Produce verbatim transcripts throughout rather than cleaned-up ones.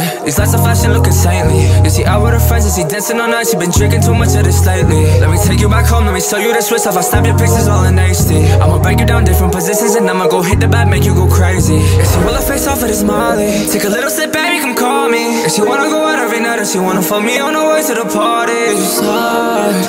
Ay, these lights are flashing, look insanely. You see out with her friends, and she dancing all night. She been drinking too much of this lately. Let me take you back home, let me show you the twist. If I snap your pictures all in H D, I'ma break you down different positions, and I'ma go hit the bat, make you go crazy. And she roll her face off of this Molly. Take a little sip, baby, come call me. And she wanna go out every night, and she wanna fuck me on the way to the party. Slide,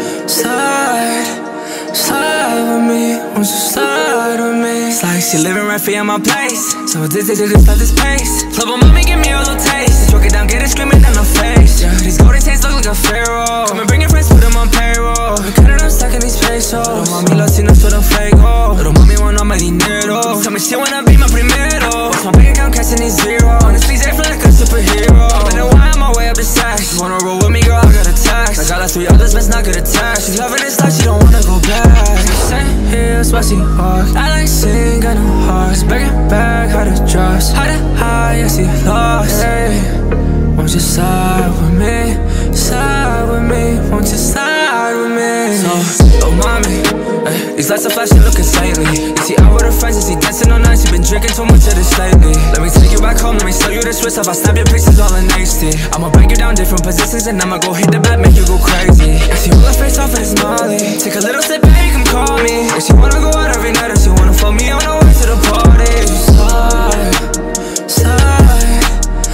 slide, slide with me. Won't you slide with me? It's like she living right for my place, so addicted to this, love this pace. Club on mommy, give me a little taste. Choke it down, get it screaming down her face. Yeah, these golden chains look like a pharaoh. Come and bring your friends, put them on payroll. We cut it up, stacking these pesos. Little mommy Latina, so them fuego. Little mommy want all my dinero. Tell me she wanna be my primero. What's my bank account, catching these zeros. Honestly, they feel like a superhero. I'm in the wine, my way up the stacks. You wanna roll with me, girl, I got a tax. I got like three others, but it's not good attached. She's loving this life, she don't wanna go back. Same heels, while she walk. I like sing, got no heart. Back and back, how to trust. How to high, yeah, she lost. Hey, won't you side with me? Side with me, won't you side with me? So, oh mommy, ay, these lights are flashing, look insanely. You see out with her friends, and she dancing all night. She been drinking too much of this lately. Let me take you back home, let me show you the twist. If I snap your pictures all in H D, I'ma break you down different positions, and I'ma go hit the bat, make you go crazy. And she roll her face off of this Molly. Take a little sip, baby, come call me. And she wanna go out every night, and she wanna fuck me on the way to the party. Slide, slide,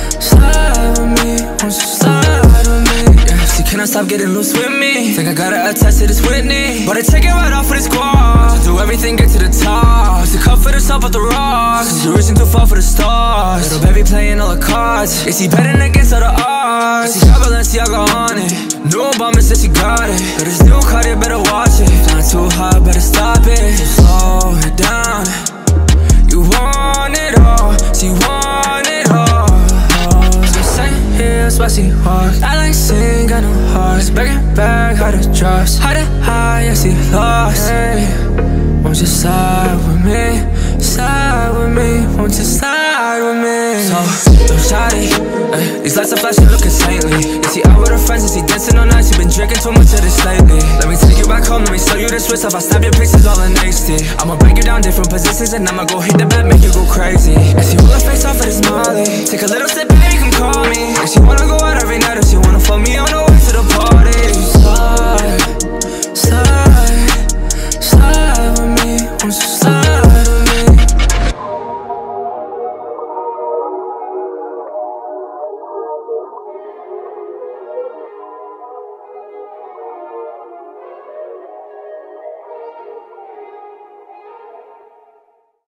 slide with me. Won't you slide with me? Yeah, she cannot stop getting loose with me. Think I gotta attach to this Whitney, but I take it right off with this squad. Do everything, get to the top. To comfort herself off the rocks. You're reaching too far for the stars. Little baby playing all the cards. Is she betting against all the odds? She got Balenciaga on it. New Obama said she got it, but it's new Cartier, better watch it. Flying too high, better stop it. Slow it down. You want it all, she want it all. The same heels while she walk. I like sing, got no heart. Back and back, how to trust. How to high, yeah, she lost. Hey, won't you side with me? Side with me, won't you slide with me? So, don't shout it, ay, these lights are flashing, look insanely. You see out with her friends, and she dancing all night. She been drinking too much of this lately. Let me take you back home, let me show you the twist. If I snap your pictures all in H D, I'ma break you down different positions, and I'ma go hit the bat, make you go crazy. And she roll her face off of this Molly. Take a little sip, baby, come call me. And she wanna go out every night, and she wanna fuck me on the way to the party. Slide,